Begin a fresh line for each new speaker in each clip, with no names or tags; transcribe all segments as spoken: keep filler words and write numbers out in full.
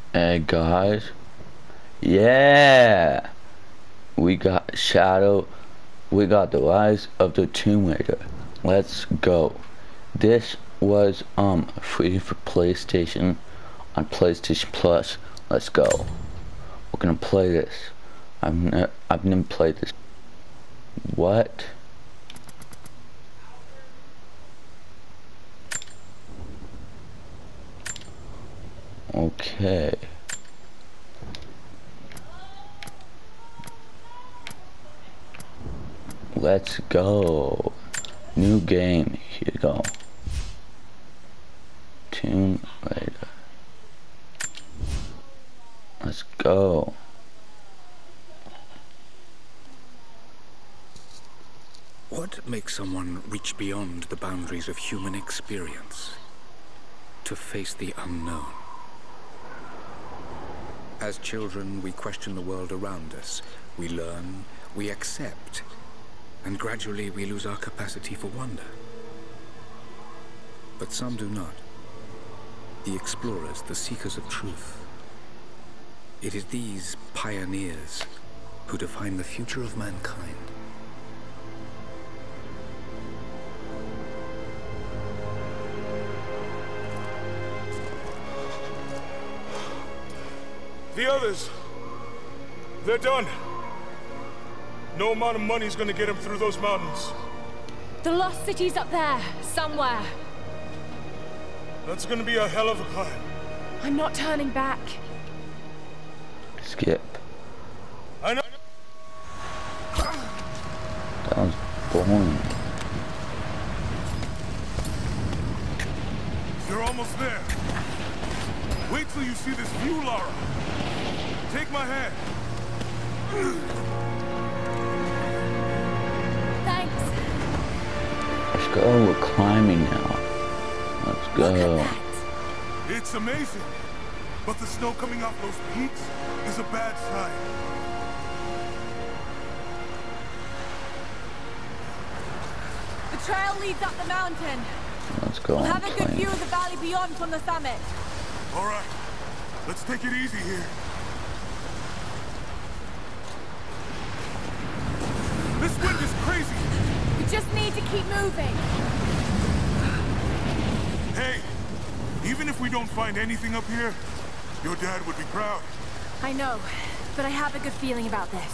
Hey guys, yeah, we got Shadow, we got the Rise of the Tomb Raider. Let's go. This was um free for PlayStation on PlayStation Plus. Let's go. We're gonna play this. I've ne I've never played this. What? Okay. Let's go. New game. Here you go. Tomb Raider. Let's go.
What makes someone reach beyond the boundaries of human experience to face the unknown? As children, we question the world around us. We learn, we accept, and gradually we lose our capacity for wonder. But some do not. The explorers, the seekers of truth. It is these pioneers who define the future of mankind.
The others, they're done. No amount of money's gonna get them through those mountains.
The lost city's up there, somewhere.
That's gonna be a hell of a climb.
I'm not turning back.
Skip.
I know.
That was boring.
You're almost there. Wait till you see this view, Lara. Take my hand.
Thanks.
Let's go. We're climbing now. Let's go.
It's amazing. But the snow coming off those peaks is a bad sign.
The trail leads up the mountain.
Let's go.
We'll
on
have a good
plane.
view of the valley beyond from the summit.
All right. Let's take it easy here. This wind is crazy.
We just need to keep moving.
Hey, even if we don't find anything up here, your dad would be proud.
I know, but I have a good feeling about this.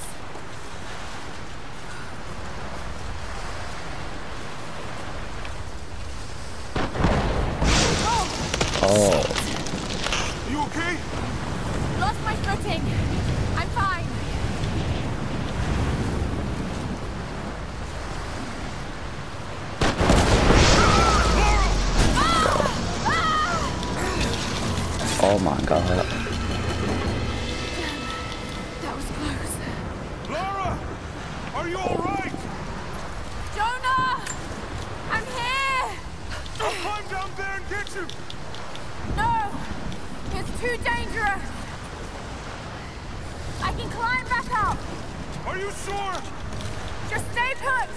Oh.
You okay?
Lost my footing. I'm fine.
Oh my god.
That was close.
Lara! Are you alright?
Jonah! I'm here!
I'll climb down there and get you!
No! It's too dangerous! I can climb back up!
Are you sure?
Just stay put!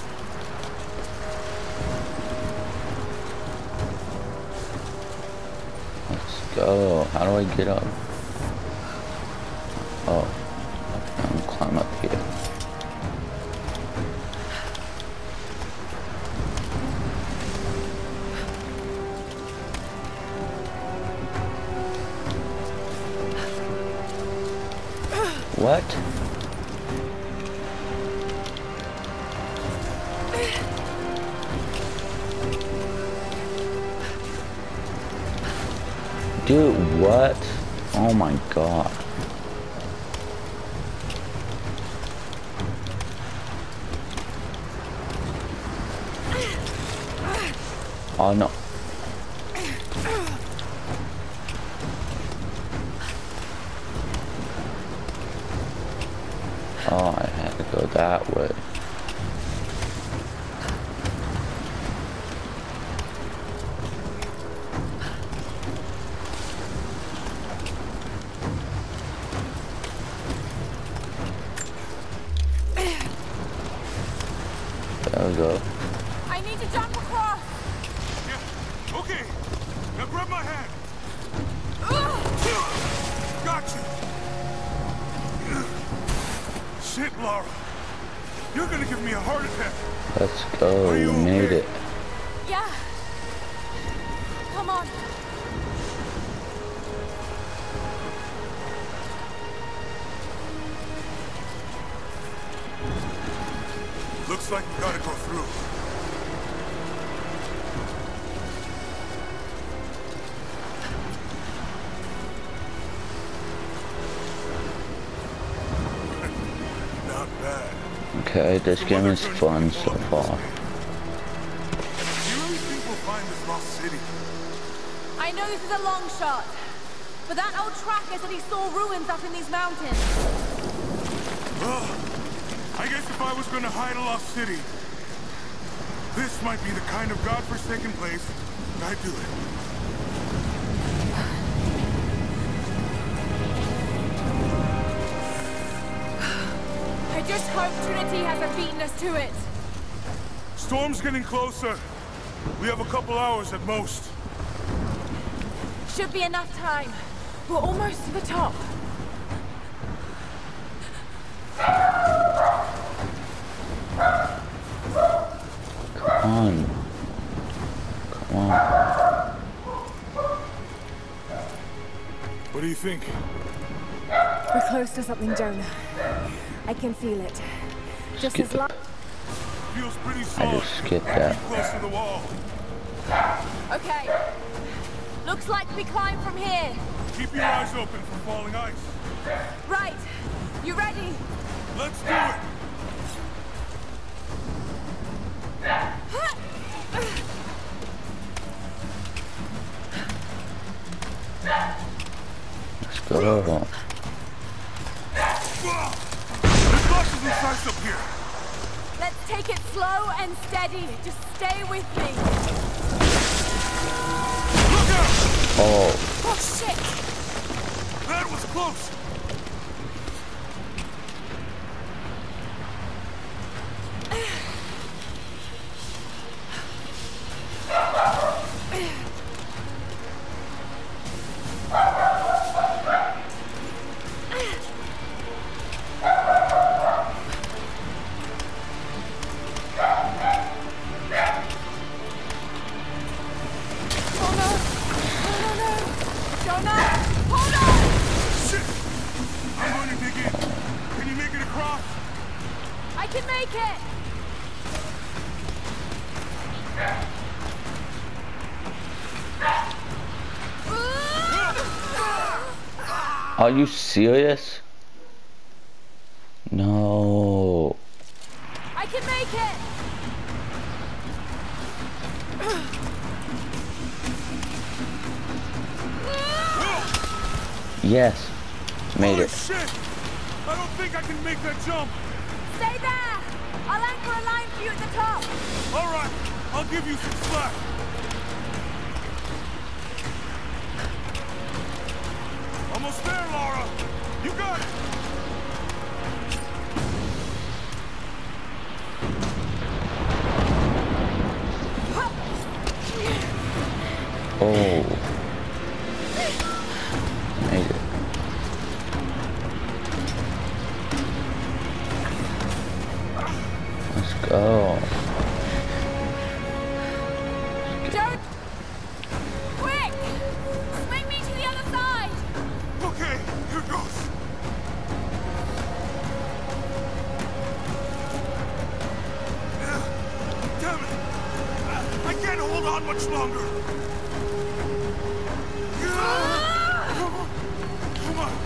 Let's go. How do I get up? Oh. Okay, I'm gonna climb up here. What? Dude, what? Oh my god. Oh no. Oh, I had to go that way. There we go.
I need to jump across!
Yeah, okay. Now grab my hand.
Ugh!
Got Lara, you're gonna give me a heart attack.
Let's go. We made it.
Yeah. Come on.
Looks like we gotta go through. Not bad.
Okay, this game is fun so far.
Do you really think we'll find this lost city?
I know this is a long shot, but that old tracker said he saw ruins up in these mountains.
Ugh. I guess if I was gonna hide a lost city, this might be the kind of godforsaken place I'd do it.
I just hope Trinity hasn't beaten us to it.
Storm's getting closer. We have a couple hours at most.
Should be enough time. We're almost to the top.
Come on. Come on.
What do you think?
We're close to something, Jonah. I can feel it. Just
Skip
as long.
Feels pretty
I
solid.
just skipped that.
Close to the wall.
Okay. Looks like we climb from here.
Keep your eyes open for falling ice.
Right. You ready?
Let's do it.
Let's go.
There's lots of loose ice up here.
Let's take it slow and steady. Just stay with me.
Look out!
Oh,
Oh, shit!
That was close.
Oh, no! No, no, no! Jonah! Hold on!
Shit! I'm going to dig in. Can you make it across?
I can make it!
are you serious? No.
I can make it!
Yes. Made
Holy
it.
shit! I don't think I can make that jump.
Stay there! I'll anchor a line for you at the top!
All right, I'll give you some slack. Almost there, Lara. You got it.
Oh. Made it. Let's go.
Don't... Quick! Swing me to the other side!
Okay, here goes. Damn it! I can't hold on much longer. Come on. Come on.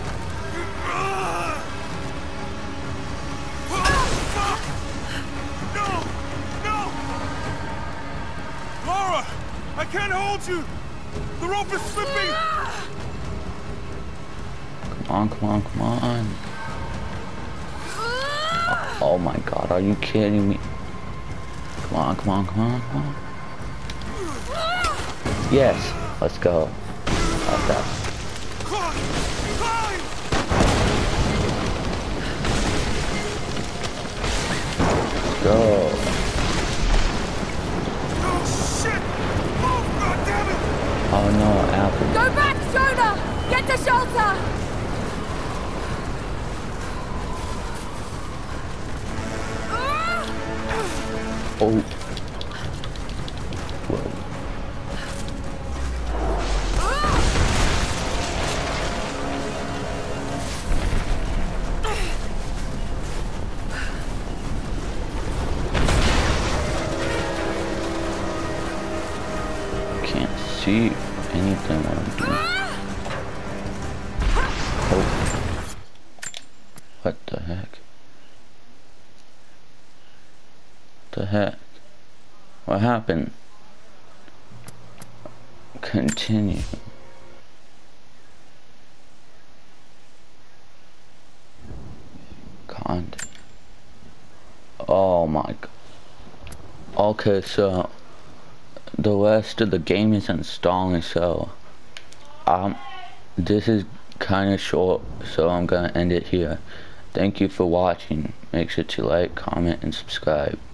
Fuck! No! No! Lara! I can't hold you! The rope is slipping!
Come on, come on, come on. Oh my god, are you kidding me? Come on, come on, come on, come on. Yes, let's go. Got that.
Climb! Climb!
Let's go.
Oh shit! Move, goddammit!
Oh no, Apple.
Go back, Jonah! Get to shelter!
Oh. Whoa. Can't see anything while I'm doing. Oh. What the heck? The heck? What happened? Continue. Content. Oh my god. Okay, so the rest of the game is installing, so um this is kind of short, so I'm gonna end it here. Thank you for watching. Make sure to like, comment, and subscribe.